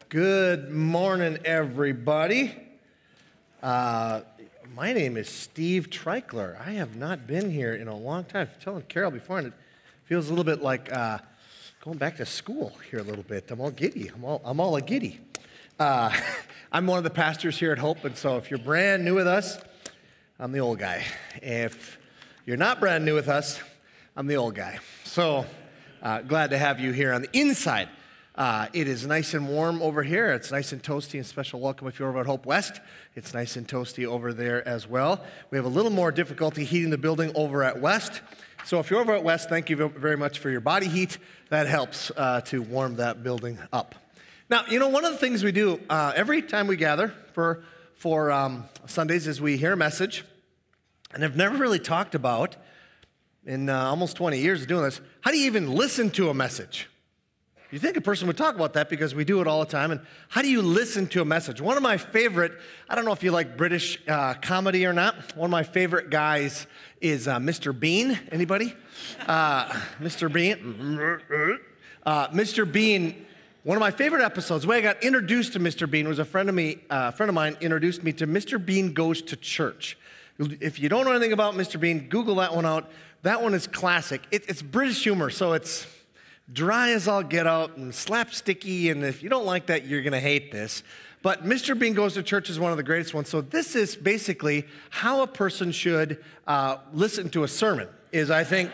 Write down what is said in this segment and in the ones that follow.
Good morning, everybody. My name is Steve Treichler. I have not been here in a long time. I was telling Carol before, and it feels a little bit like going back to school here a little bit. I'm all giddy. I'm all a giddy. I'm one of the pastors here at Hope, and so if you're brand new with us, I'm the old guy. If you're not brand new with us, I'm the old guy. So glad to have you here on the inside. It is nice and warm over here. It's nice and toasty, and special welcome if you're over at Hope West. It's nice and toasty over there as well. We have a little more difficulty heating the building over at West. So if you're over at West, thank you very much for your body heat. That helps to warm that building up. Now, you know, one of the things we do every time we gather for Sundays is we hear a message, and I've never really talked about, in almost 20 years of doing this, how do you even listen to a message? You think a person would talk about that because we do it all the time. And how do you listen to a message? One of my favorite, I don't know if you like British comedy or not. One of my favorite guys is Mr. Bean. Anybody? Mr. Bean. Mr. Bean, one of my favorite episodes, the way I got introduced to Mr. Bean was a friend of mine introduced me to Mr. Bean Goes to Church. If you don't know anything about Mr. Bean, Google that one out. That one is classic. It's British humor, so it's dry as all get out and slapsticky, and if you don't like that, you're going to hate this. But Mr. Bean Goes to Church is one of the greatest ones. So this is basically how a person should listen to a sermon, is I think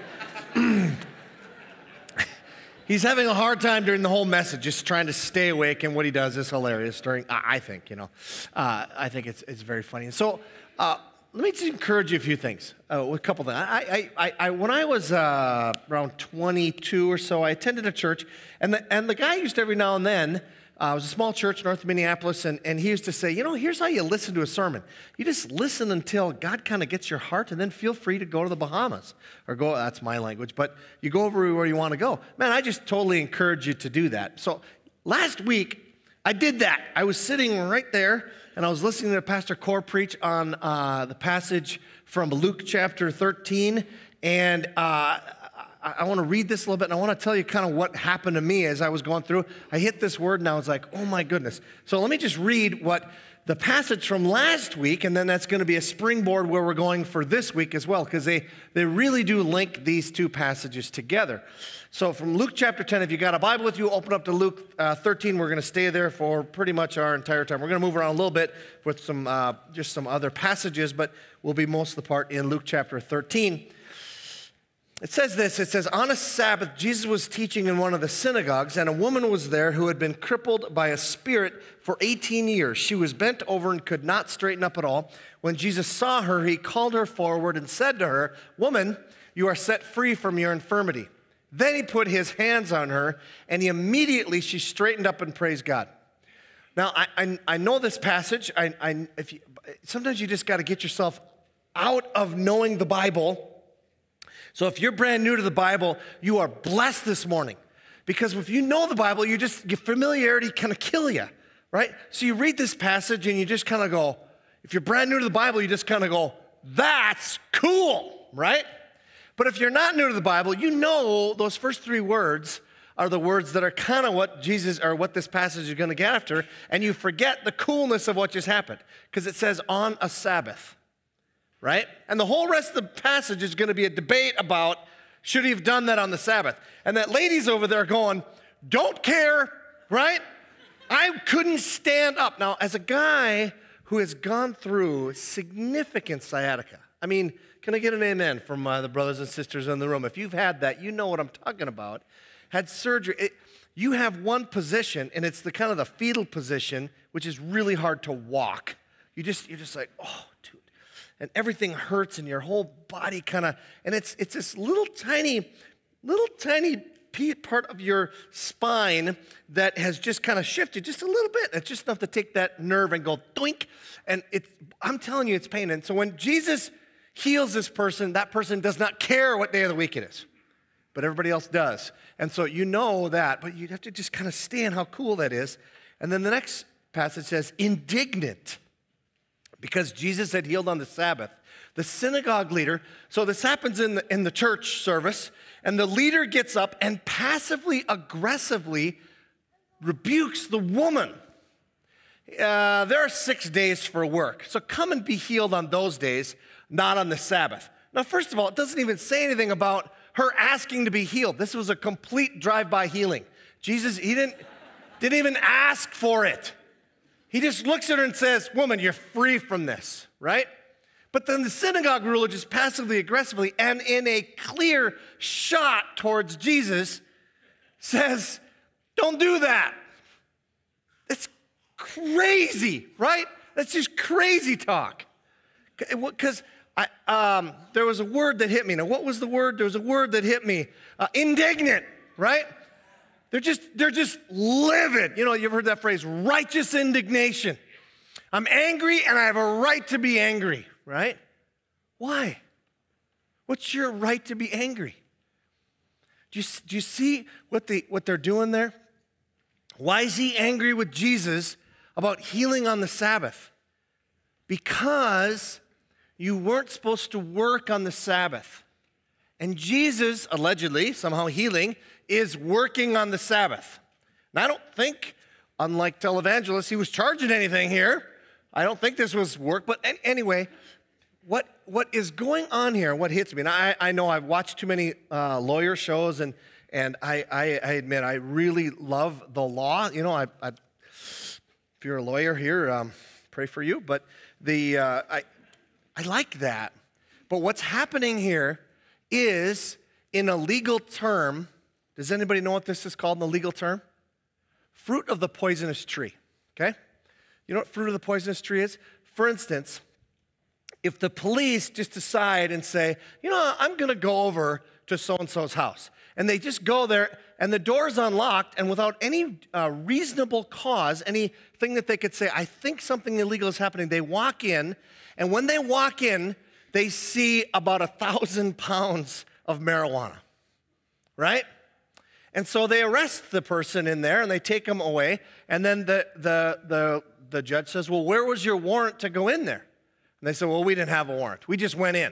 he's having a hard time during the whole message, just trying to stay awake, and what he does is hilarious during, I think it's very funny. And so let me just encourage you a few things, a couple things. When I was around 22 or so, I attended a church, and the guy used to every now and then, it was a small church north of Minneapolis, and he used to say, you know, here's how you listen to a sermon. You just listen until God kind of gets your heart, and then feel free to go to the Bahamas, or go, that's my language, but you go over where you want to go. Man, I just totally encourage you to do that. So last week, I did that. I was sitting right there, and I was listening to Pastor Core preach on the passage from Luke chapter 13, and I want to read this a little bit, and I want to tell you kind of what happened to me as I was going through. I hit this word, and I was like, oh my goodness. So let me just read what the passage from last week, and then that's going to be a springboard where we're going for this week as well, because they really do link these two passages together. So from Luke chapter 10, if you got a Bible with you, open up to Luke 13. We're going to stay there for pretty much our entire time. We're going to move around a little bit with some just some other passages, but we'll be most of the part in Luke chapter 13. It says this, it says, on a Sabbath, Jesus was teaching in one of the synagogues, and a woman was there who had been crippled by a spirit for 18 years. She was bent over and could not straighten up at all. When Jesus saw her, he called her forward and said to her, woman, you are set free from your infirmity. Then he put his hands on her, and immediately she straightened up and praised God. Now, I know this passage. Sometimes you just got to get yourself out of knowing the Bible. So if you're brand new to the Bible, you are blessed this morning. Because if you know the Bible, your familiarity kind of kill you, right? So you read this passage and you just kind of go, if you're brand new to the Bible, you just kind of go, that's cool, right? But if you're not new to the Bible, you know those first three words are the words that are kind of what Jesus, or what this passage is going to get after, and you forget the coolness of what just happened. Because it says on a Sabbath. Right? And the whole rest of the passage is going to be a debate about should he have done that on the Sabbath. And that lady's over there going, don't care, right? I couldn't stand up. Now, as a guy who has gone through significant sciatica, I mean, can I get an amen from the brothers and sisters in the room? If you've had that, you know what I'm talking about. Had surgery. You have one position, and it's the kind of the fetal position, which is really hard to walk. You're just like, oh, dude. And everything hurts, and your whole body kind of, and it's this little tiny part of your spine that has just kind of shifted just a little bit. It's just enough to take that nerve and go doink, and I'm telling you, it's pain. And so when Jesus heals this person, that person does not care what day of the week it is, but everybody else does. And so you know that, but you have to just kind of stand how cool that is. And then the next passage says, indignant. Because Jesus had healed on the Sabbath, the synagogue leader, so this happens in the church service, and the leader gets up and passively, aggressively rebukes the woman there are 6 days for work, so come and be healed on those days, not on the Sabbath. Now, first of all, it doesn't even say anything about her asking to be healed. This was a complete drive-by healing. Jesus, he didn't even ask for it. He just looks at her and says, woman, you're free from this, right? But then the synagogue ruler just passively, aggressively, and in a clear shot towards Jesus, says, don't do that. It's crazy, right? That's just crazy talk. Because there was a word that hit me. Now, what was the word? There was a word that hit me. Indignant, right? They're just livid. You know, you've heard that phrase, righteous indignation. I'm angry and I have a right to be angry, right? Why? What's your right to be angry? Do you see what they're doing there? Why is he angry with Jesus about healing on the Sabbath? Because you weren't supposed to work on the Sabbath. And Jesus, allegedly, somehow healing, is working on the Sabbath. And I don't think, unlike televangelists, he was charging anything here. I don't think this was work. But anyway, what is going on here, what hits me, and I know I've watched too many lawyer shows, and I admit I really love the law. You know, if you're a lawyer here, pray for you. But I like that. But what's happening here is, in a legal term, does anybody know what this is called in the legal term? Fruit of the poisonous tree, okay? You know what fruit of the poisonous tree is? For instance, if the police just decide and say, you know, I'm going to go over to so-and-so's house, and they just go there, and the door's unlocked, and without any reasonable cause, anything that they could say, I think something illegal is happening, they walk in, and when they walk in, they see about 1,000 pounds of marijuana, right? And so they arrest the person in there, and they take him away, and then the judge says, well, where was your warrant to go in there? And they say, well, we didn't have a warrant. We just went in.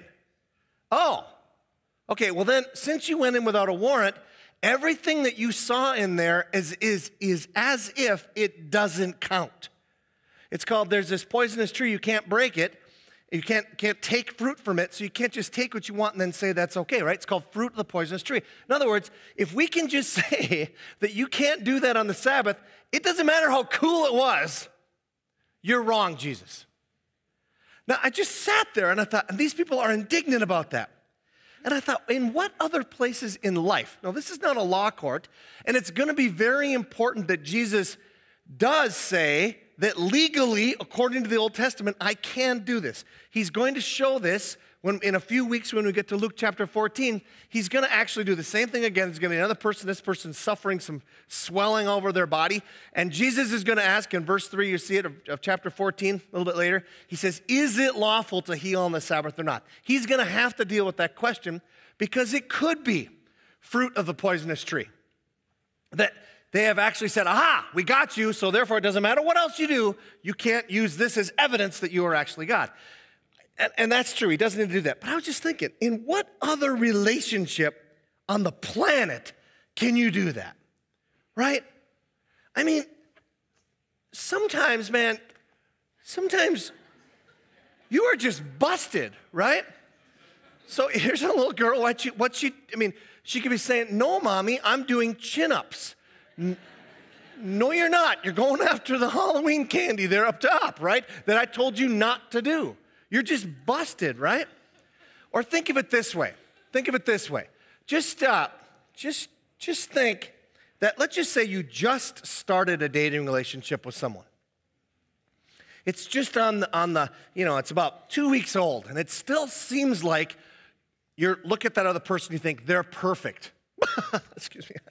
Oh, okay, well then, since you went in without a warrant, everything that you saw in there is as if it doesn't count. It's called, there's this poisonous tree, you can't break it. You can't take fruit from it, so you can't just take what you want and then say that's okay, right? It's called fruit of the poisonous tree. In other words, if we can just say that you can't do that on the Sabbath, it doesn't matter how cool it was, you're wrong, Jesus. Now, I just sat there and I thought, and these people are indignant about that. And I thought, in what other places in life? Now, this is not a law court, and it's going to be very important that Jesus does say that legally, according to the Old Testament, I can do this. He's going to show this in a few weeks when we get to Luke chapter 14. He's going to actually do the same thing again. There's going to be another person, this person's suffering some swelling over their body. And Jesus is going to ask in verse 3, you see it, of chapter 14, a little bit later. He says, is it lawful to heal on the Sabbath or not? He's going to have to deal with that question because it could be fruit of the poisonous tree. That they have actually said, aha, we got you, so therefore it doesn't matter what else you do, you can't use this as evidence that you are actually God. And that's true, he doesn't need to do that. But I was just thinking, in what other relationship on the planet can you do that? Right? I mean, sometimes, man, you are just busted, right? So here's a little girl, she could be saying, no, mommy, I'm doing chin-ups. No, you're not. You're going after the Halloween candy there up top, right? That I told you not to do. You're just busted, right? Or think of it this way. Just think that, let's just say you just started a dating relationship with someone. It's just on the it's about 2 weeks old, and it still seems like you look at that other person, you think they're perfect. Excuse me.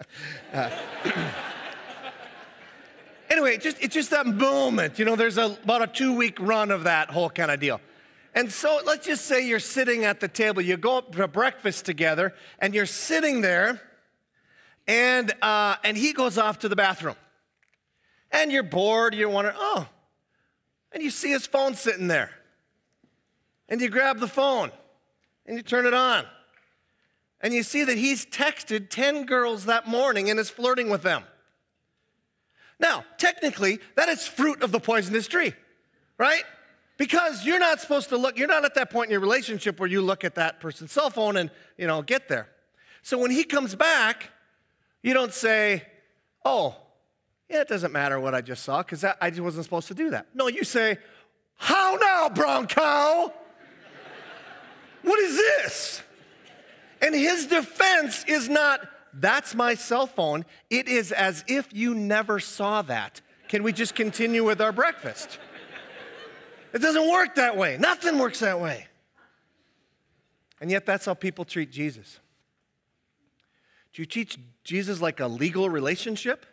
Anyway, it's just that moment. There's about a 2-week run of that whole kind of deal. And so let's just say you're sitting at the table. You go up to breakfast together, and you're sitting there, and he goes off to the bathroom. And you're bored. You're wondering, and you see his phone sitting there. And you grab the phone, and you turn it on. And you see that he's texted 10 girls that morning and is flirting with them. Now, technically, that is fruit of the poisonous tree, right? Because you're not supposed to look, you're not at that point in your relationship where you look at that person's cell phone and, get there. So when he comes back, you don't say, oh, yeah, it doesn't matter what I just saw because I just wasn't supposed to do that. No, you say, how now, brown cow? What is this? And his defense is not, that's my cell phone. It is as if you never saw that. Can we just continue with our breakfast? It doesn't work that way. Nothing works that way. And yet that's how people treat Jesus. Do you treat Jesus like a legal relationship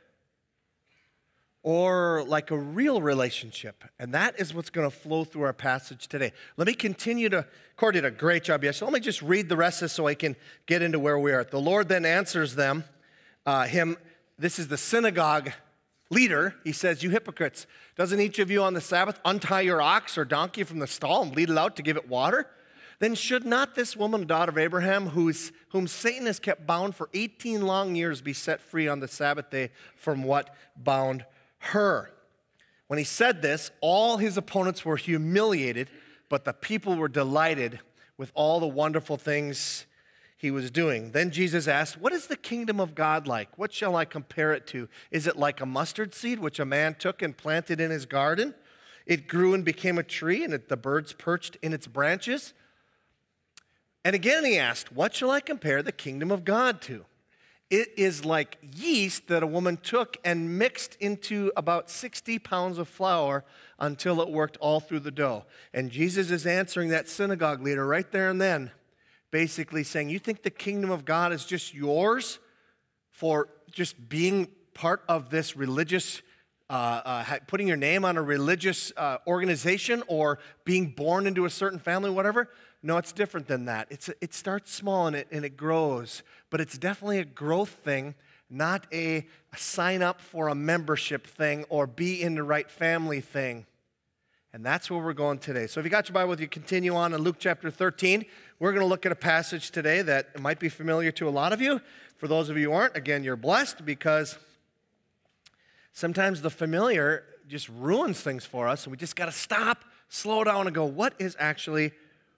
or like a real relationship? And that is what's going to flow through our passage today. Let me continue to, Corey did a great job yesterday. Let me just read the rest of this so I can get into where we are. The Lord then answers them, this is the synagogue leader. He says, you hypocrites, doesn't each of you on the Sabbath untie your ox or donkey from the stall and lead it out to give it water? Then should not this woman, daughter of Abraham, whom Satan has kept bound for 18 long years, be set free on the Sabbath day from what bound her? When he said this, all his opponents were humiliated, but the people were delighted with all the wonderful things he was doing. Then Jesus asked, what is the kingdom of God like? What shall I compare it to? Is it like a mustard seed, which a man took and planted in his garden? It grew and became a tree, and the birds perched in its branches. And again he asked, what shall I compare the kingdom of God to? It is like yeast that a woman took and mixed into about 60 pounds of flour until it worked all through the dough. And Jesus is answering that synagogue leader right there and then, basically saying, you think the kingdom of God is just yours for just being part of this religious, putting your name on a religious organization or being born into a certain family, whatever? No, it's different than that. It starts small and it grows, but it's definitely a growth thing, not a sign up for a membership thing or be in the right family thing. And that's where we're going today. So if you got your Bible with you, continue on in Luke chapter 13. We're going to look at a passage today that might be familiar to a lot of you. For those of you who aren't, again, you're blessed because sometimes the familiar just ruins things for us, and we just got to stop, slow down, and go, what is actually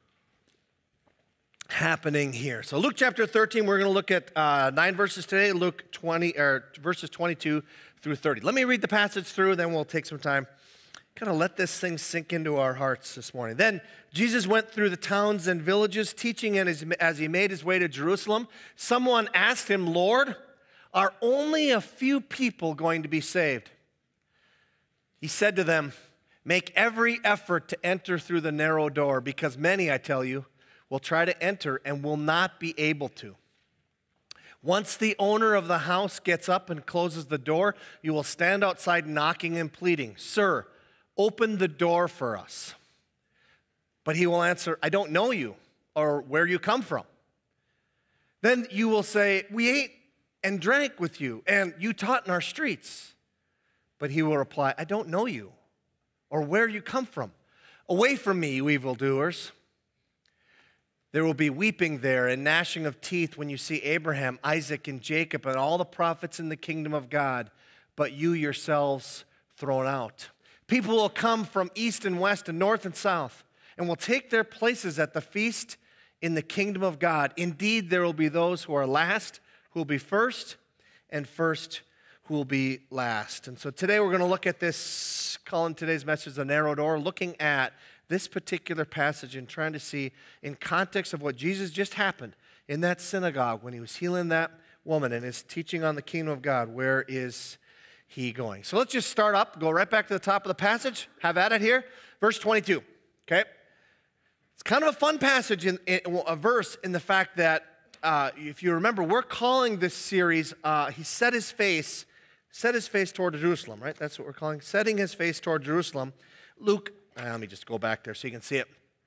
happening here? So Luke chapter 13, we're going to look at 9 verses today, Luke 20, or verses 22 through 30. Let me read the passage through, then we'll take some time. Kind of let this thing sink into our hearts this morning. Then Jesus went through the towns and villages, teaching, and as he made his way to Jerusalem, someone asked him, Lord, are only a few people going to be saved? He said to them, make every effort to enter through the narrow door, because many, I tell you, will try to enter and will not be able to. Once the owner of the house gets up and closes the door, you will stand outside knocking and pleading, Sir, open the door for us. But he will answer, I don't know you or where you come from. Then you will say, we ate and drank with you, and you taught in our streets. But he will reply, I don't know you or where you come from. Away from me, you evildoers. There will be weeping there and gnashing of teeth when you see Abraham, Isaac, and Jacob and all the prophets in the kingdom of God, but you yourselves thrown out. People will come from east and west and north and south and will take their places at the feast in the kingdom of God. Indeed, there will be those who are last who will be first, and first who will be last. And so today we're going to look at this, calling today's message The Narrow Door, looking at this particular passage and trying to see in context of what Jesus just happened in that synagogue when he was healing that woman and his teaching on the kingdom of God, where is he going? So let's just start up, go right back to the top of the passage, have at it here. Verse 22, okay? It's kind of a fun passage, a verse in the fact that, if you remember, we're calling this series, he set his face toward Jerusalem, right? That's what we're calling, setting his face toward Jerusalem. Luke, let me just go back there so you can see it.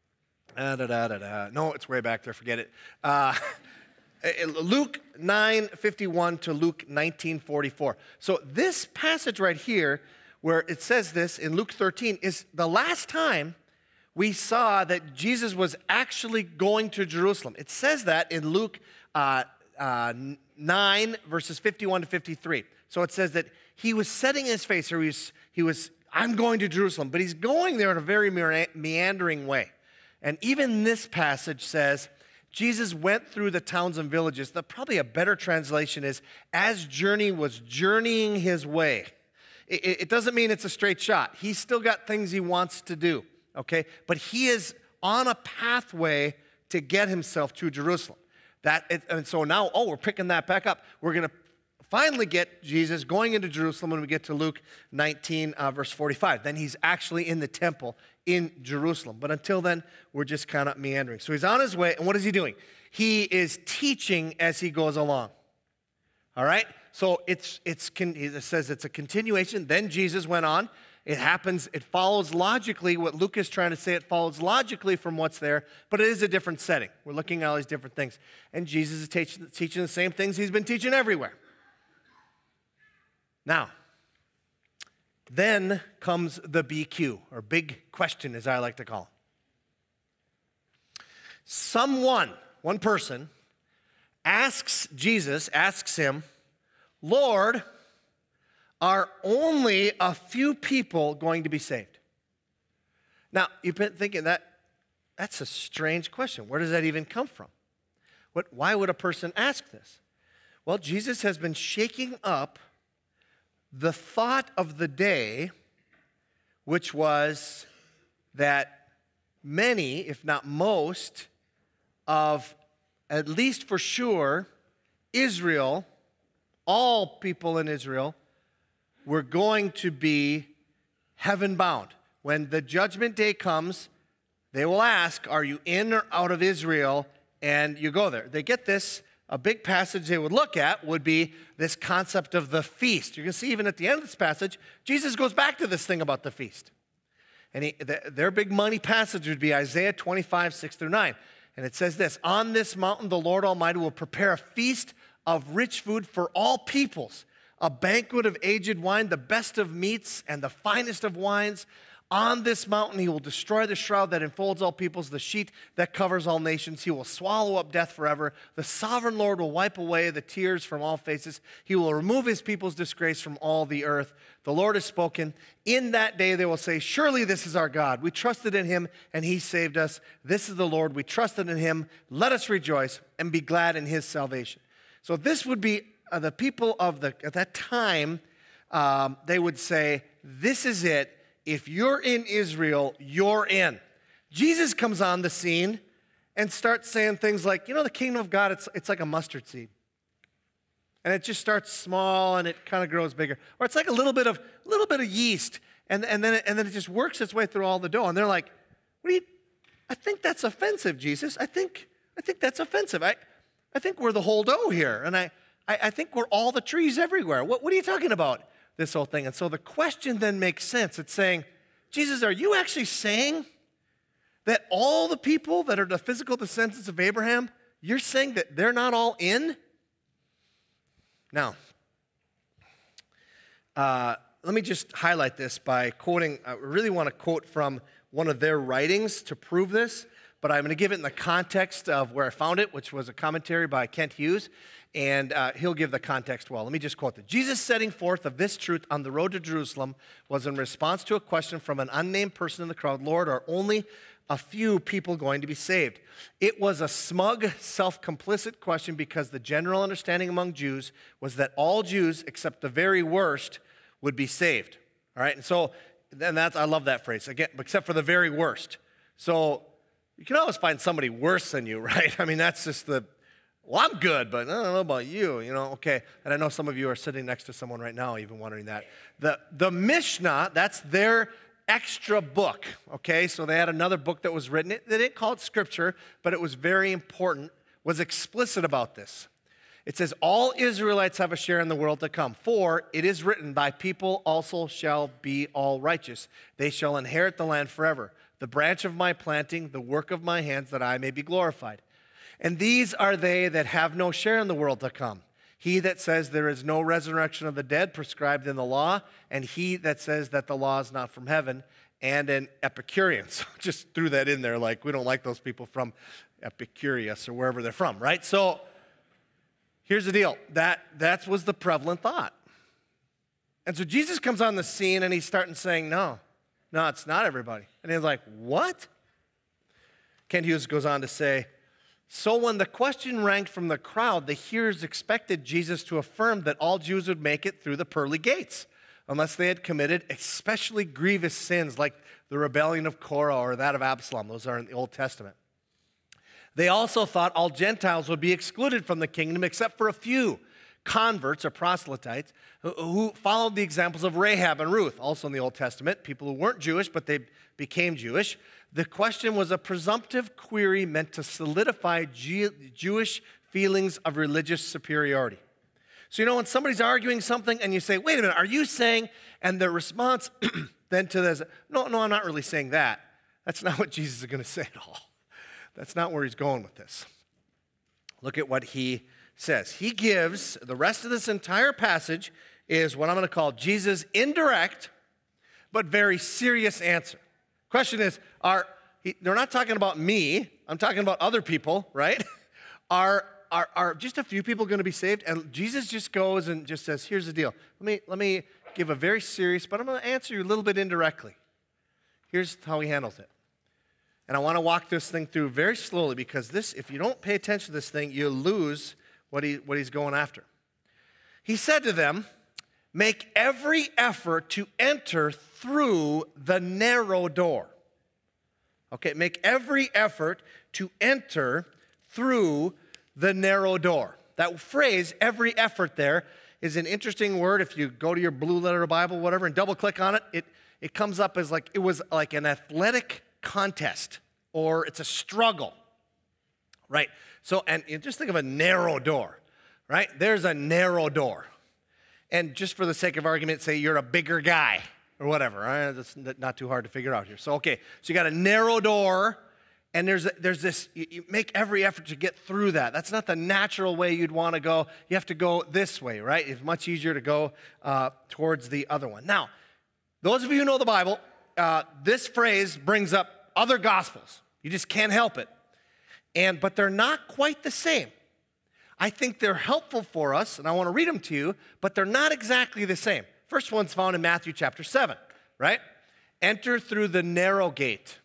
No, it's way back there, forget it. Luke 9:51 to Luke 19:44. So this passage right here, where it says this in Luke 13, is the last time we saw that Jesus was actually going to Jerusalem. It says that in Luke 9, verses 51 to 53. So it says that he was setting his face, or he was, I'm going to Jerusalem, but he's going there in a very meandering way. And even this passage says, Jesus went through the towns and villages. Probably a better translation is, as journey was journeying his way. It doesn't mean it's a straight shot. He's still got things he wants to do, okay? But he is on a pathway to get himself to Jerusalem. And so now, we're picking that back up. We're going to finally get Jesus going into Jerusalem when we get to Luke 19, verse 45. Then he's actually in the temple in Jerusalem. But until then, we're just kind of meandering. So he's on his way, and what is he doing? He is teaching as he goes along. All right? So it says it's a continuation. Then Jesus went on. It happens, it follows logically, what Luke is trying to say, it follows logically from what's there, but it is a different setting. We're looking at all these different things. And Jesus is teaching the same things he's been teaching everywhere. Now, then comes the BQ, or big question, as I like to call it. One person, asks him, Lord, are only a few people going to be saved? Now, you've been thinking that's a strange question. Where does that even come from? Why would a person ask this? Well, Jesus has been shaking up the thought of the day, which was that many, if not most, of, at least for sure, Israel, all people in Israel, were going to be heaven-bound. When the judgment day comes, they will ask, are you in or out of Israel? And you go there. They get this. A big passage they would look at would be this concept of the feast. You can see even at the end of this passage, Jesus goes back to this thing about the feast. And their big money passage would be Isaiah 25, 6 through 9. And it says this, on this mountain the Lord Almighty will prepare a feast of rich food for all peoples, a banquet of aged wine, the best of meats and the finest of wines. On this mountain he will destroy the shroud that enfolds all peoples, the sheet that covers all nations. He will swallow up death forever. The sovereign Lord will wipe away the tears from all faces. He will remove his people's disgrace from all the earth. The Lord has spoken. In that day they will say, surely this is our God. We trusted in him and he saved us. This is the Lord. We trusted in him. Let us rejoice and be glad in his salvation. So this would be the people at that time, they would say, this is it. If you're in Israel, you're in. Jesus comes on the scene and starts saying things like, the kingdom of God, it's like a mustard seed. And it just starts small and it kind of grows bigger. Or it's like a little bit of yeast, and then it just works its way through all the dough. And they're like, I think that's offensive, Jesus. I think that's offensive. I think we're the whole dough here. And I think we're all the trees everywhere. What are you talking about, this whole thing? And so the question then makes sense. It's saying, Jesus, are you actually saying that all the people that are the physical descendants of Abraham, you're saying that they're not all in? Now, let me just highlight this by quoting, I really want to quote from one of their writings to prove this, but I'm going to give it in the context of where I found it, which was a commentary by Kent Hughes, and he'll give the context well. Let me just quote it. Jesus' setting forth of this truth on the road to Jerusalem was in response to a question from an unnamed person in the crowd, Lord, are only a few people going to be saved? It was a smug, self-complicit question because the general understanding among Jews was that all Jews, except the very worst, would be saved. All right, and so then I love that phrase, again, except for the very worst. So you can always find somebody worse than you, right? I mean, that's just well, I'm good, but I don't know about you, okay. And I know some of you are sitting next to someone right now even wondering that. The Mishnah, that's their extra book, okay? So they had another book that was written. They didn't call it scripture, but it was very important, was explicit about this. It says, all Israelites have a share in the world to come. For it is written, thy people also shall be all righteous. They shall inherit the land forever. The branch of my planting, the work of my hands, that I may be glorified. And these are they that have no share in the world to come. He that says there is no resurrection of the dead prescribed in the law, and he that says that the law is not from heaven, and an Epicurean. So just threw that in there, like we don't like those people from Epicurus or wherever they're from, right? So here's the deal. That was the prevalent thought. And so Jesus comes on the scene and he's starting saying, no, it's not everybody. And he's like, what? Kent Hughes goes on to say, so when the question rang from the crowd, the hearers expected Jesus to affirm that all Jews would make it through the pearly gates, unless they had committed especially grievous sins like the rebellion of Korah or that of Absalom. Those are in the Old Testament. They also thought all Gentiles would be excluded from the kingdom except for a few converts or proselytes who followed the examples of Rahab and Ruth, also in the Old Testament, people who weren't Jewish, but they became Jewish. The question was a presumptive query meant to solidify Jewish feelings of religious superiority. So, when somebody's arguing something and you say, wait a minute, are you saying, and the response then to this, no, I'm not really saying that. That's not what Jesus is going to say at all. That's not where he's going with this. Look at what he says. He gives, the rest of this entire passage is what I'm going to call Jesus' indirect but very serious answer. Question is, they're not talking about me, I'm talking about other people, right? Are just a few people going to be saved? And Jesus just goes and just says, here's the deal. Let me give a very serious, but I'm going to answer you a little bit indirectly. Here's how he handles it. And I want to walk this thing through very slowly because if you don't pay attention to this thing, you lose what he's going after. He said to them, make every effort to enter through the narrow door. Okay, make every effort to enter through the narrow door. That phrase, every effort there, is an interesting word. If you go to your blue letter Bible, whatever, and double click on it, it comes up as it was like an athletic contest, or it's a struggle, right? So, and just think of a narrow door, right? There's a narrow door. And just for the sake of argument, say you're a bigger guy or whatever, right? That's not too hard to figure out here. So, okay, so you got a narrow door, and there's this, you make every effort to get through that. That's not the natural way you'd want to go. You have to go this way, right? It's much easier to go towards the other one. Now, those of you who know the Bible, this phrase brings up other gospels. You just can't help it. But they're not quite the same. I think they're helpful for us, and I want to read them to you, but they're not exactly the same. First one's found in Matthew chapter 7, right? Enter through the narrow gate.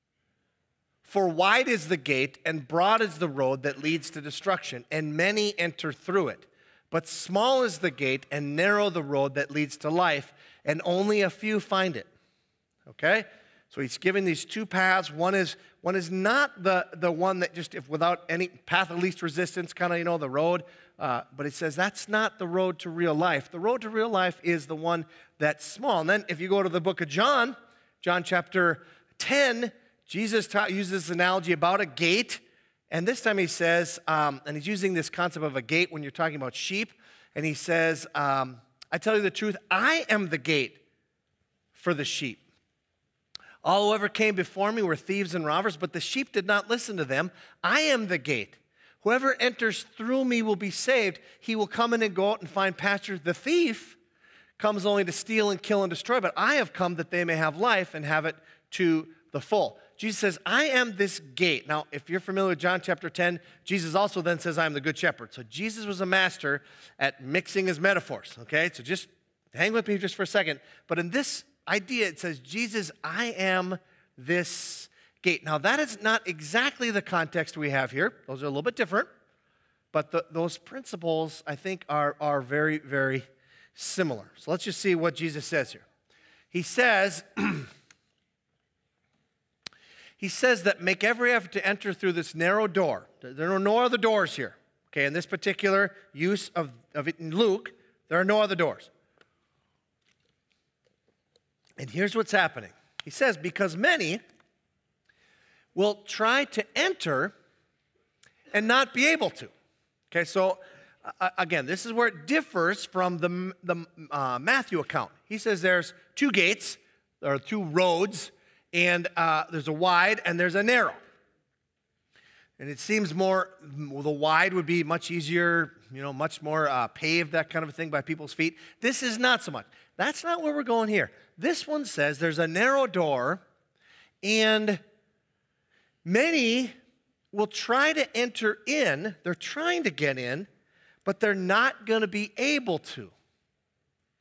For wide is the gate, and broad is the road that leads to destruction, and many enter through it. But small is the gate, and narrow the road that leads to life, and only a few find it. Okay? So he's giving these two paths. One is not the one that just, if without any path of least resistance, kind of, the road. But it says that's not the road to real life. The road to real life is the one that's small. And then if you go to the book of John chapter 10, Jesus uses this analogy about a gate. And this time he says, and he's using this concept of a gate when you're talking about sheep. And he says, I tell you the truth, I am the gate for the sheep. All who ever came before me were thieves and robbers, but the sheep did not listen to them. I am the gate. Whoever enters through me will be saved. He will come in and go out and find pasture. The thief comes only to steal and kill and destroy, but I have come that they may have life and have it to the full. Jesus says, I am this gate. Now, if you're familiar with John chapter 10, Jesus also then says, I am the good shepherd. So Jesus was a master at mixing his metaphors, okay? So just hang with me just for a second. But in this idea, it says, Jesus, I am this gate. Now, that is not exactly the context we have here. Those are a little bit different. But those principles, I think, are very, very similar. So let's just see what Jesus says here. He says, that make every effort to enter through this narrow door. There are no other doors here. Okay, in this particular use of it in Luke, there are no other doors. And here's what's happening. He says, because many will try to enter and not be able to. Okay, so again, this is where it differs from the Matthew account. He says there's two gates, there are two roads, and there's a wide and there's a narrow. And it seems the wide would be much easier, much more paved, that kind of a thing by people's feet. This is not so much. That's not where we're going here. This one says there's a narrow door, and many will try to enter in. They're trying to get in, but they're not going to be able to.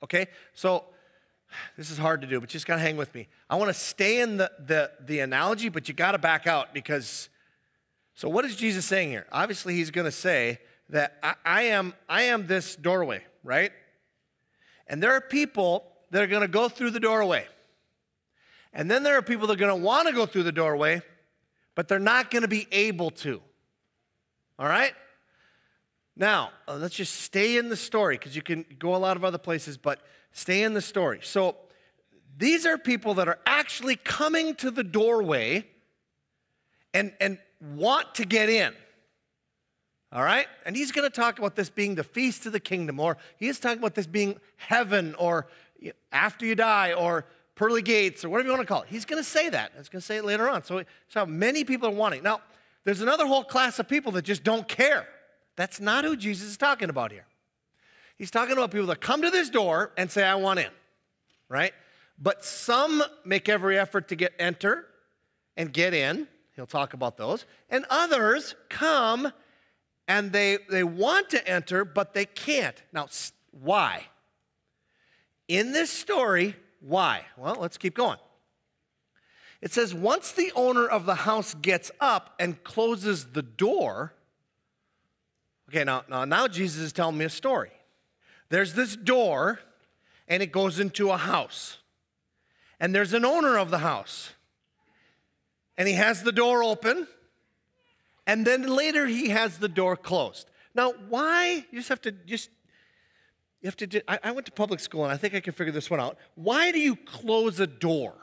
Okay? So this is hard to do, but just got to hang with me. I want to stay in the analogy, but you got to back out because, so what is Jesus saying here? Obviously, he's going to say that I am this doorway, right? And there are people that are going to go through the doorway. And then there are people that are going to want to go through the doorway, but they're not going to be able to. All right? Now, let's just stay in the story because you can go a lot of other places, but stay in the story. So these are people that are actually coming to the doorway and want to get in. All right? And he's going to talk about this being the feast of the kingdom, or he is talking about this being heaven, or after you die, or pearly gates, or whatever you want to call it. He's going to say that. He's going to say it later on. So many people are wanting. Now, there's another whole class of people that just don't care. That's not who Jesus is talking about here. He's talking about people that come to this door and say, I want in, right? But some make every effort to enter and get in. He'll talk about those. And others come and they want to enter, but they can't. Now, why? In this story, why? Well, let's keep going. It says, once the owner of the house gets up and closes the door. Okay, now Jesus is telling me a story. There's this door, and it goes into a house. And there's an owner of the house. And he has the door open, and then later he has the door closed. Now, why? You have to, I went to public school, and I think I can figure this one out. Why do you close a door?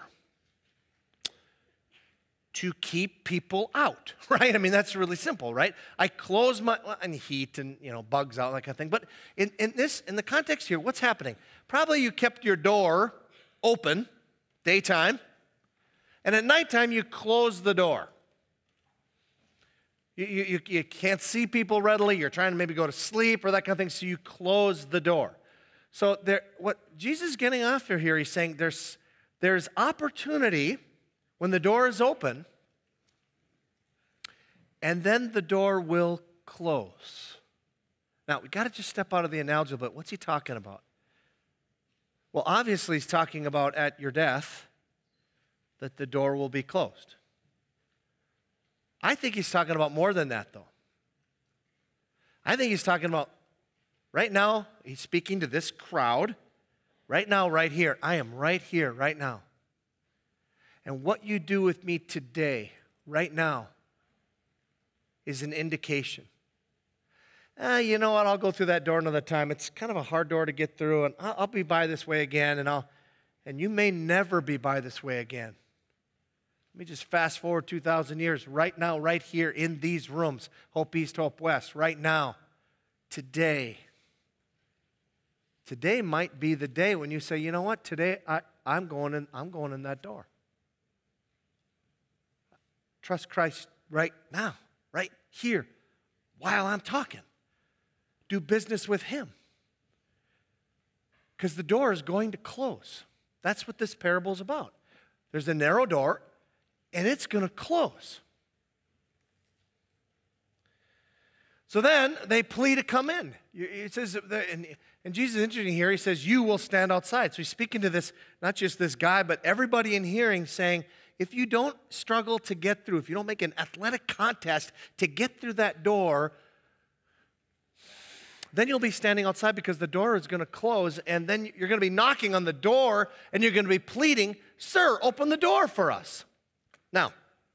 To keep people out, right? I mean, that's really simple, right? I close and heat and, bugs out, that kind of thing. But in the context here, what's happening? Probably you kept your door open daytime, and at nighttime you close the door. You can't see people readily. You're trying to maybe go to sleep or that kind of thing, so you close the door. So what Jesus is getting after here, he's saying there's opportunity when the door is open, and then the door will close. Now, we've got to just step out of the analogy, but what's he talking about? Well, obviously, he's talking about at your death that the door will be closed. I think he's talking about more than that, though. I think he's talking about right now, he's speaking to this crowd, right now, right here. I am right here, right now. And what you do with me today, right now, is an indication. You know what? I'll go through that door another time. It's kind of a hard door to get through, and I'll be by this way again, and you may never be by this way again. Let me just fast forward 2,000 years. Right now, right here in these rooms, Hope East, Hope West, right now, today. Today might be the day when you say, you know what? Today I'm going in that door. Trust Christ right now, right here, while I'm talking. Do business with Him. Because the door is going to close. That's what this parable is about. There's a narrow door, and it's going to close. So then they plead to come in. It says, and Jesus is interesting here. He says, you will stand outside. So he's speaking to this, not just this guy, but everybody in hearing, saying, if you don't struggle to get through, if you don't make an athletic contest to get through that door, then you'll be standing outside because the door is going to close, and then you're going to be knocking on the door, and you're going to be pleading, sir, open the door for us. Now,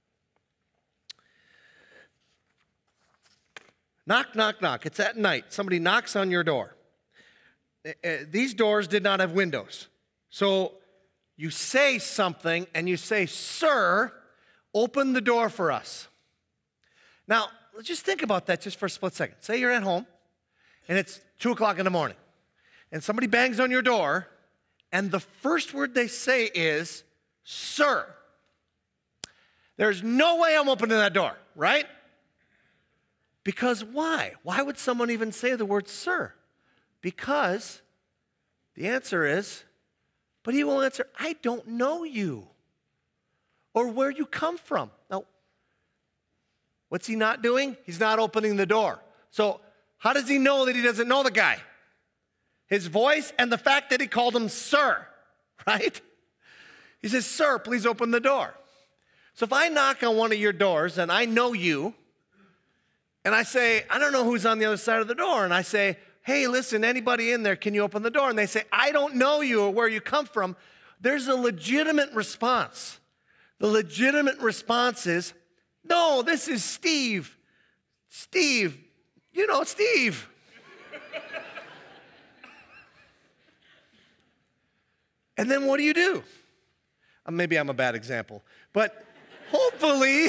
knock, knock, knock. It's at night. Somebody knocks on your door. These doors did not have windows. So you say something, and you say, sir, open the door for us. Now, let's just think about that just for a split second. Say you're at home, and it's 2 o'clock in the morning, and somebody bangs on your door, and the first word they say is, sir. There's no way I'm opening that door, right? Because why? Why would someone even say the word sir? Because the answer is, but he will answer, I don't know you or where you come from. Now, what's he not doing? He's not opening the door. So how does he know that he doesn't know the guy? His voice and the fact that he called him sir, right? He says, sir, please open the door. So if I knock on one of your doors and I know you, and I say, I don't know who's on the other side of the door, and I say, hey, listen, anybody in there, can you open the door? And they say, I don't know you or where you come from. There's a legitimate response. The legitimate response is, no, this is Steve. Steve, you know Steve. And then what do? Maybe I'm a bad example, but hopefully,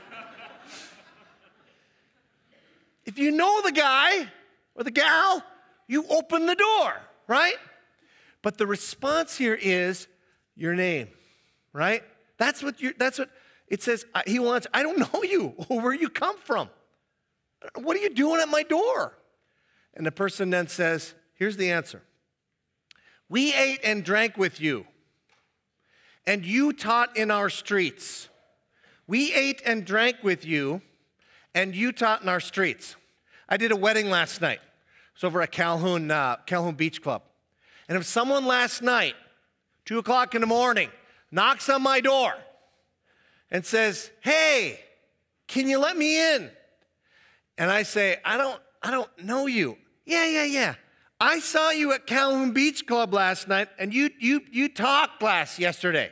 if you know the guy or the gal, you open the door, right? But the response here is your name, right? That's what it says. He wants, I don't know you or where you come from. What are you doing at my door? And the person then says, here's the answer. We ate and drank with you, and you taught in our streets. We ate and drank with you, and you taught in our streets. I did a wedding last night. It was over at Calhoun Beach Club. And if someone last night, 2 o'clock in the morning, knocks on my door and says, hey, can you let me in? And I say, I don't know you. Yeah. I saw you at Calhoun Beach Club last night, and you talked yesterday.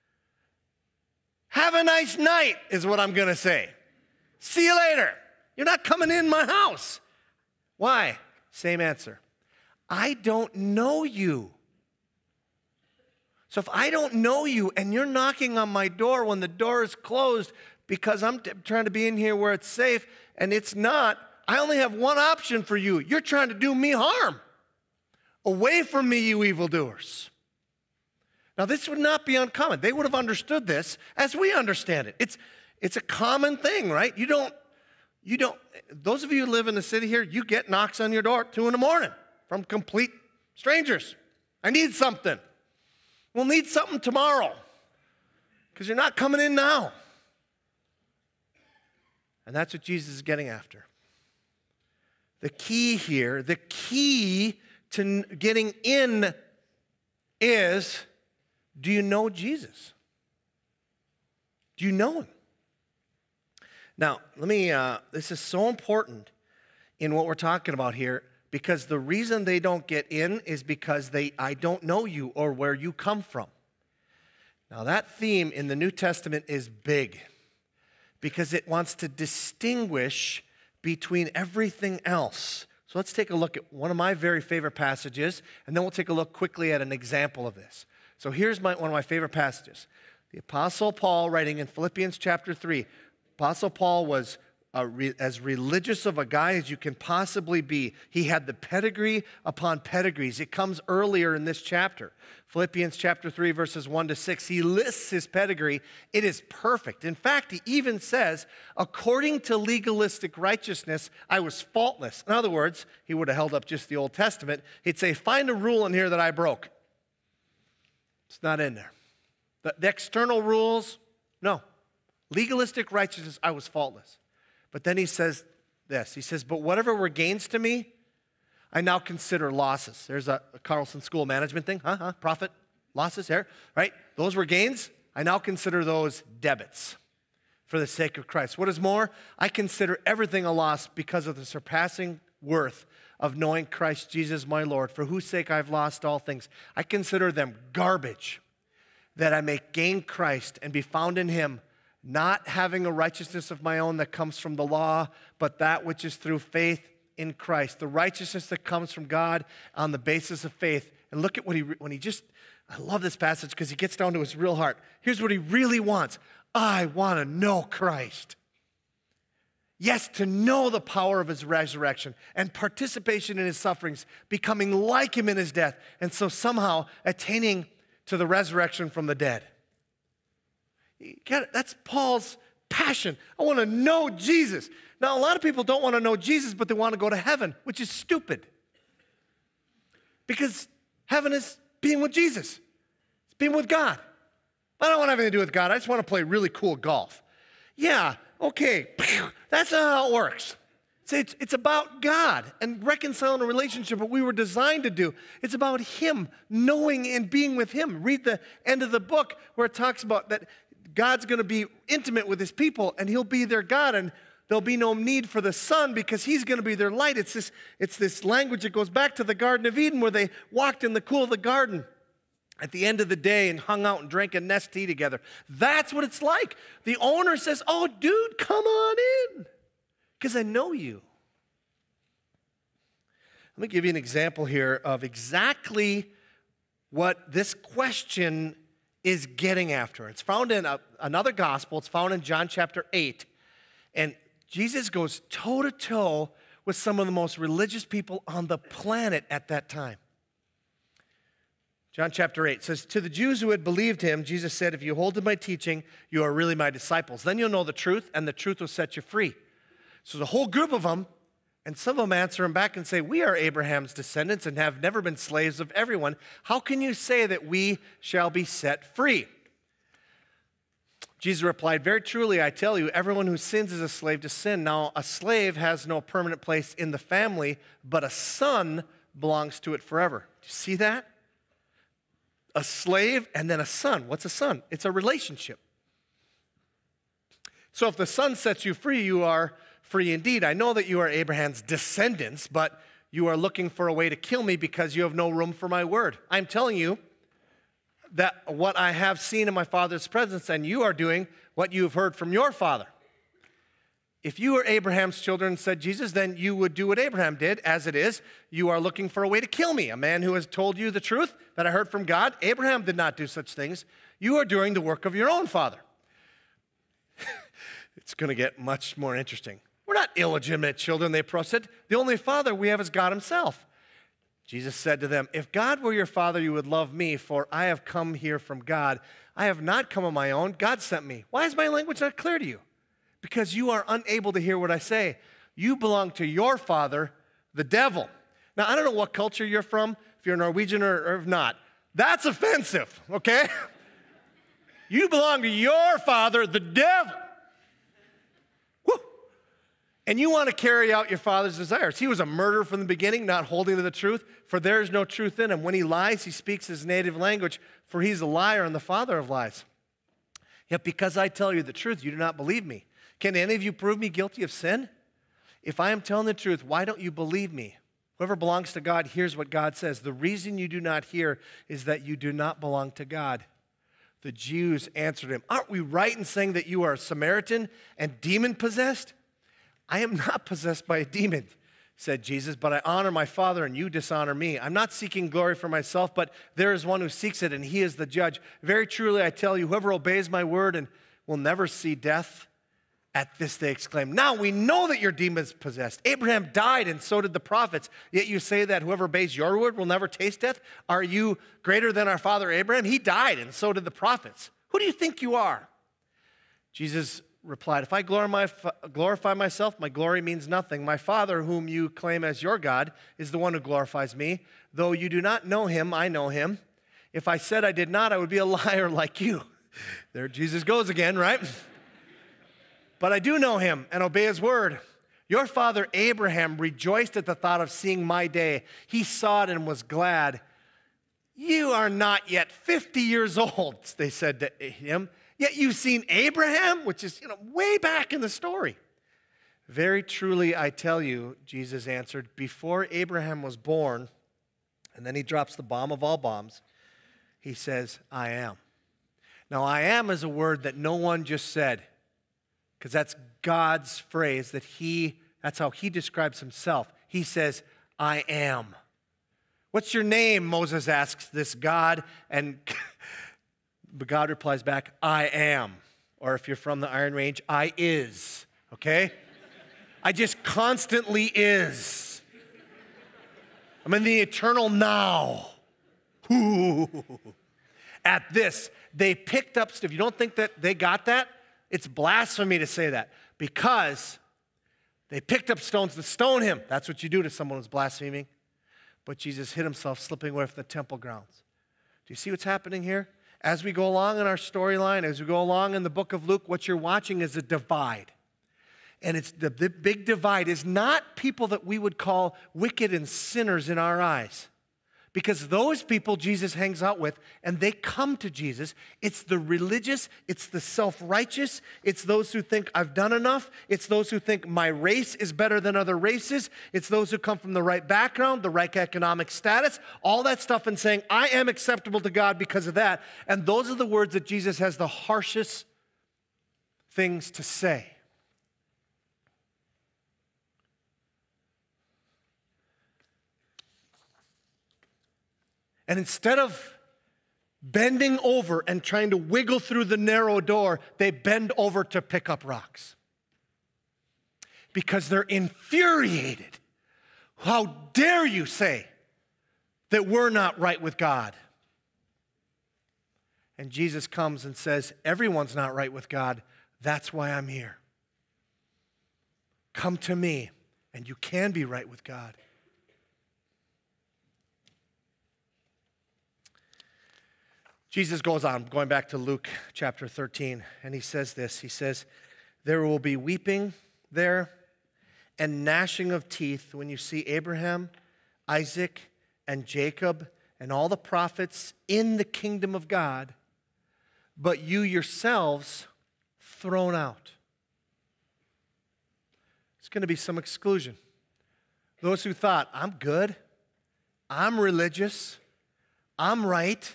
Have a nice night is what I'm going to say. See you later. You're not coming in my house. Why? Same answer. I don't know you. So if I don't know you and you're knocking on my door when the door is closed because I'm trying to be in here where it's safe and it's not, I only have one option for you. You're trying to do me harm. Away from me, you evildoers. Now, this would not be uncommon. They would have understood this as we understand it. It's a common thing, right? You don't, those of you who live in the city here, you get knocks on your door at 2 in the morning from complete strangers. I need something. We'll need something tomorrow because you're not coming in now. And that's what Jesus is getting after. The key here, the key to getting in is, do you know Jesus? Do you know him? Now, this is so important in what we're talking about here because the reason they don't get in is because I don't know you or where you come from. Now, that theme in the New Testament is big because it wants to distinguish between everything else. So let's take a look at one of my very favorite passages, and then we'll take a look quickly at an example of this. So here's one of my favorite passages. The Apostle Paul writing in Philippians chapter 3. Apostle Paul was as religious of a guy as you can possibly be. He had the pedigree upon pedigrees. It comes earlier in this chapter. Philippians chapter 3, verses 1 to 6. He lists his pedigree. It is perfect. In fact, he even says, according to legalistic righteousness, I was faultless. In other words, he would have held up just the Old Testament. He'd say, find a rule in here that I broke. It's not in there. The external rules, no. Legalistic righteousness, I was faultless. But then he says this. He says, but whatever were gains to me, I now consider losses. There's a Carlson School management thing. Profit, losses there, right? Those were gains. I now consider those debits for the sake of Christ. What is more, I consider everything a loss because of the surpassing worth of knowing Christ Jesus my Lord, for whose sake I've lost all things. I consider them garbage, that I may gain Christ and be found in him, not having a righteousness of my own that comes from the law, but that which is through faith in Christ, the righteousness that comes from God on the basis of faith. And look at I love this passage because he gets down to his real heart. Here's what he really wants. I want to know Christ. Yes, to know the power of his resurrection and participation in his sufferings, becoming like him in his death, and so somehow attaining to the resurrection from the dead. That's Paul's passion. I want to know Jesus. Now, a lot of people don't want to know Jesus, but they want to go to heaven, which is stupid. Because heaven is being with Jesus. It's being with God. I don't want to have anything to do with God. I just want to play really cool golf. Yeah, okay. That's not how it works. It's about God and reconciling a relationship, what we were designed to do. It's about Him, knowing and being with Him. Read the end of the book where it talks about that God's going to be intimate with His people, and He'll be their God, and there'll be no need for the sun because He's going to be their light. It's this language that goes back to the Garden of Eden where they walked in the cool of the garden at the end of the day and hung out and drank a nest tea together. That's what it's like. The owner says, oh, dude, come on in because I know you. Let me give you an example here of exactly what this question is getting after. It's found in another gospel. It's found in John chapter 8. And Jesus goes toe-to-toe with some of the most religious people on the planet at that time. John chapter 8 says, to the Jews who had believed Him, Jesus said, if you hold to my teaching, you are really my disciples. Then you'll know the truth, and the truth will set you free. So the whole group of them, and some of them answer Him back and say, we are Abraham's descendants and have never been slaves of everyone. How can you say that we shall be set free? Jesus replied, very truly, I tell you, everyone who sins is a slave to sin. Now, a slave has no permanent place in the family, but a son belongs to it forever. Do you see that? A slave and then a son. What's a son? It's a relationship. So if the son sets you free, you are free indeed. I know that you are Abraham's descendants, but you are looking for a way to kill me because you have no room for my word. I'm telling you that what I have seen in my Father's presence, and you are doing what you have heard from your father. If you were Abraham's children, said Jesus, then you would do what Abraham did. As it is, you are looking for a way to kill me, a man who has told you the truth that I heard from God. Abraham did not do such things. You are doing the work of your own father. It's going to get much more interesting. We're not illegitimate children, they said. The only father we have is God Himself. Jesus said to them, if God were your father, you would love me, for I have come here from God. I have not come on my own. God sent me. Why is my language not clear to you? Because you are unable to hear what I say. You belong to your father, the devil. Now, I don't know what culture you're from, if you're Norwegian or if not. That's offensive, okay? You belong to your father, the devil. Woo! And you want to carry out your father's desires. He was a murderer from the beginning, not holding to the truth, for there is no truth in him. When he lies, he speaks his native language, for he's a liar and the father of lies. Yet because I tell you the truth, you do not believe me. Can any of you prove me guilty of sin? If I am telling the truth, why don't you believe me? Whoever belongs to God hears what God says. The reason you do not hear is that you do not belong to God. The Jews answered him, aren't we right in saying that you are a Samaritan and demon-possessed? I am not possessed by a demon, said Jesus, but I honor my Father and you dishonor me. I'm not seeking glory for myself, but there is one who seeks it, and He is the judge. Very truly I tell you, whoever obeys my word and will never see death. At this they exclaimed, now we know that you're demon-possessed. Abraham died and so did the prophets. Yet you say that whoever obeys your word will never taste death? Are you greater than our father Abraham? He died and so did the prophets. Who do you think you are? Jesus replied, if I glorify myself, my glory means nothing. My Father, whom you claim as your God, is the one who glorifies me. Though you do not know Him, I know Him. If I said I did not, I would be a liar like you. There Jesus goes again, right? But I do know Him and obey His word. Your father Abraham rejoiced at the thought of seeing my day. He saw it and was glad. You are not yet 50 years old, they said to him. Yet you've seen Abraham, which is, way back in the story. Very truly, I tell you, Jesus answered, before Abraham was born, and then he drops the bomb of all bombs, he says, I am. Now, I am is a word that no one just said, because that's God's phrase that's how He describes Himself. He says, I am. What's your name? Moses asks this God, and but God replies back, I am. Or if you're from the Iron Range, I is, okay? I just constantly is. I'm in the eternal now. Ooh. At this, they picked up, if you don't think that they got that, it's blasphemy to say that, because they picked up stones to stone him. That's what you do to someone who's blaspheming. But Jesus hid himself, slipping away from the temple grounds. Do you see what's happening here? As we go along in our storyline, as we go along in the book of Luke, what you're watching is a divide. And it's the big divide is not people that we would call wicked and sinners in our eyes. Because those people Jesus hangs out with, and they come to Jesus. It's the religious, it's the self-righteous, it's those who think I've done enough, it's those who think my race is better than other races, it's those who come from the right background, the right economic status, all that stuff, and saying, I am acceptable to God because of that. And those are the words that Jesus has the harshest things to say. And instead of bending over and trying to wiggle through the narrow door, they bend over to pick up rocks. Because they're infuriated. How dare you say that we're not right with God? And Jesus comes and says, everyone's not right with God. That's why I'm here. Come to me, and you can be right with God. Jesus goes on, going back to Luke chapter 13, and he says this. He says, there will be weeping there and gnashing of teeth when you see Abraham, Isaac, and Jacob, and all the prophets in the kingdom of God, but you yourselves thrown out. It's going to be some exclusion. Those who thought, I'm good, I'm religious, I'm right,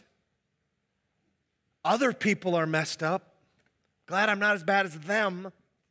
other people are messed up. Glad I'm not as bad as them.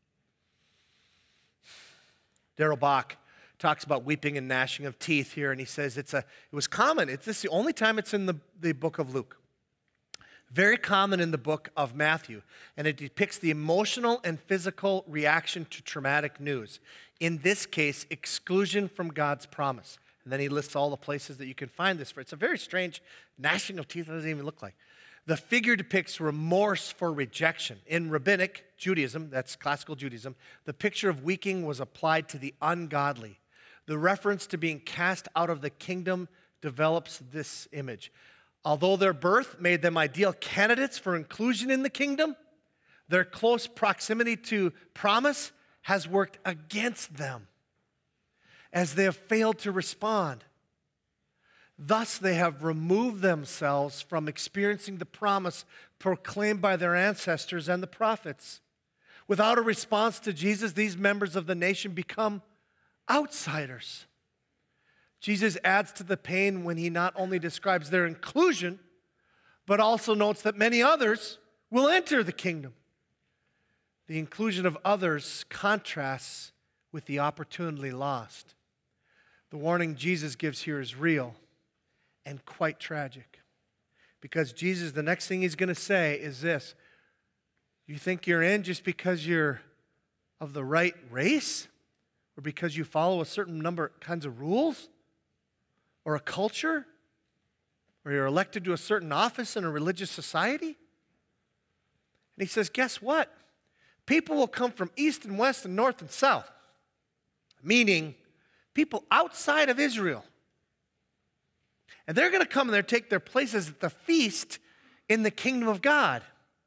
Darrell Bach talks about weeping and gnashing of teeth here, and he says it was common. This is the only time it's in the book of Luke. Very common in the book of Matthew, and it depicts the emotional and physical reaction to traumatic news. In this case, exclusion from God's promise. And then he lists all the places that you can find this for. It's a very strange gnashing of teeth. It doesn't even look like. The figure depicts remorse for rejection. In rabbinic Judaism, that's classical Judaism, the picture of weeping was applied to the ungodly. The reference to being cast out of the kingdom develops this image. Although their birth made them ideal candidates for inclusion in the kingdom, their close proximity to promise has worked against them as they have failed to respond. Thus, they have removed themselves from experiencing the promise proclaimed by their ancestors and the prophets. Without a response to Jesus, these members of the nation become outsiders. Jesus adds to the pain when he not only describes their inclusion, but also notes that many others will enter the kingdom. The inclusion of others contrasts with the opportunity lost. The warning Jesus gives here is real and quite tragic. Because Jesus, the next thing he's going to say is this: you think you're in just because you're of the right race? Or because you follow a certain number of kinds of rules? Or a culture? Or you're elected to a certain office in a religious society? And he says, guess what? People will come from east and west and north and south. Meaning, people outside of Israel. And they're going to come and they're take their places at the feast in the kingdom of God.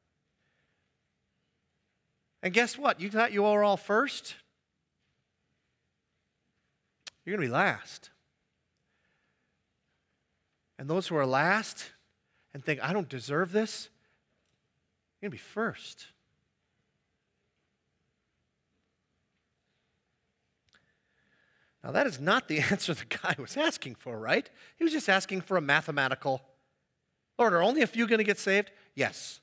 And guess what? You thought you were all first? You're going to be last. And those who are last and think, I don't deserve this, you're going to be first. Now, that is not the answer the guy was asking for, right? He was just asking for a mathematical, Lord, are only a few going to get saved? Yes.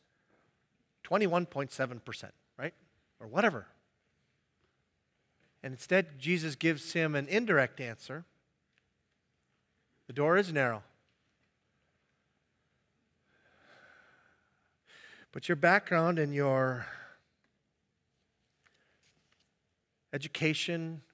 21.7%, right? Or whatever. And instead, Jesus gives him an indirect answer. The door is narrow. But your background and your education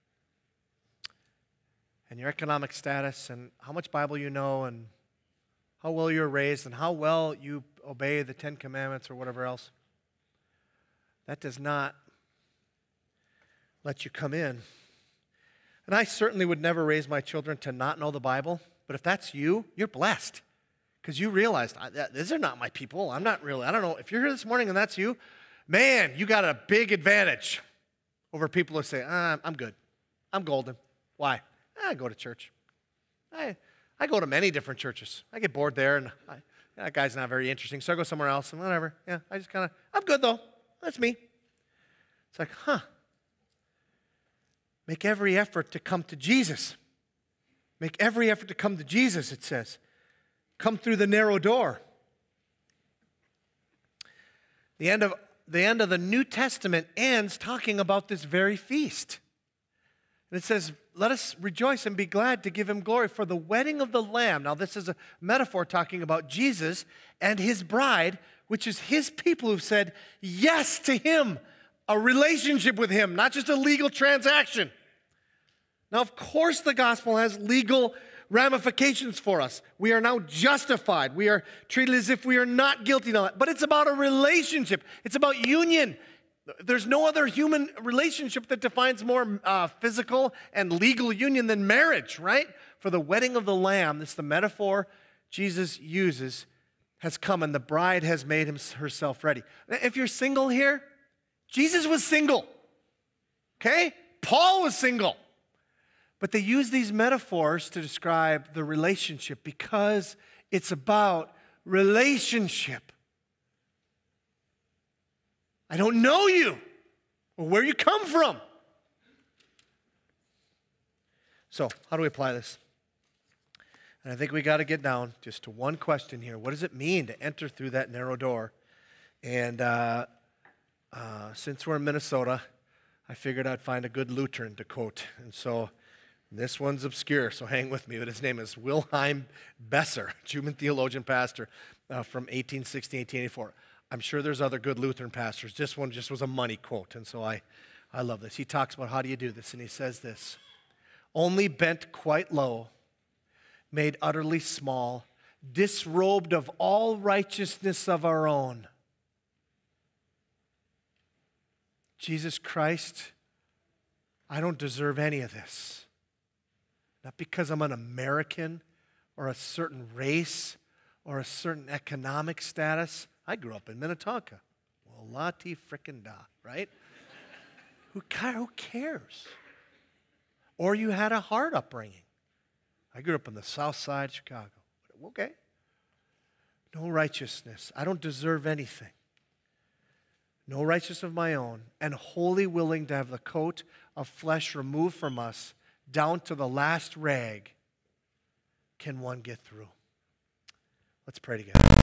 and your economic status and how much Bible you know and how well you're raised and how well you obey the 10 Commandments or whatever else, that does not let you come in. And I certainly would never raise my children to not know the Bible, but if that's you, you're blessed because you realized, these are not my people. I don't know. If you're here this morning and that's you, man, you got a big advantage over people who say, I'm good. I'm golden. Why? I go to church. I go to many different churches. I get bored there, and that guy's not very interesting, so I go somewhere else, and whatever. Yeah, I just kind of, I'm good, though. That's me. It's like, make every effort to come to Jesus. Make every effort to come to Jesus, it says. Come through the narrow door. The end of the New Testament ends talking about this very feast. And it says, let us rejoice and be glad to give him glory for the wedding of the Lamb. Now, this is a metaphor talking about Jesus and his bride, which is his people who've said yes to him, a relationship with him, not just a legal transaction. Now, of course, the gospel has legal ramifications for us. We are now justified. We are treated as if we are not guilty now. But it's about a relationship. It's about union. There's no other human relationship that defines more physical and legal union than marriage, right? For the wedding of the Lamb, this is the metaphor Jesus uses, has come, and the bride has made herself ready. If you're single here, Jesus was single, okay? Paul was single. But they use these metaphors to describe the relationship because it's about relationship. I don't know you or where you come from. So, how do we apply this? And I think we got to get down just to one question here. What does it mean to enter through that narrow door? And since we're in Minnesota, I figured I'd find a good Lutheran to quote. And so this one's obscure, so hang with me. But his name is Wilhelm Besser, German theologian pastor from 1860, 1884. I'm sure there's other good Lutheran pastors. This one just was a money quote, and so I love this. He talks about how do you do this, and he says this: only bent quite low, made utterly small, disrobed of all righteousness of our own. Jesus Christ, I don't deserve any of this. Not because I'm an American or a certain race or a certain economic status. I grew up in Minnetonka. Well, la-ti frickin' da, right? Who cares? Or you had a hard upbringing. I grew up on the south side of Chicago. Okay. No righteousness. I don't deserve anything. No righteousness of my own, and wholly willing to have the coat of flesh removed from us down to the last rag, can one get through. Let's pray together.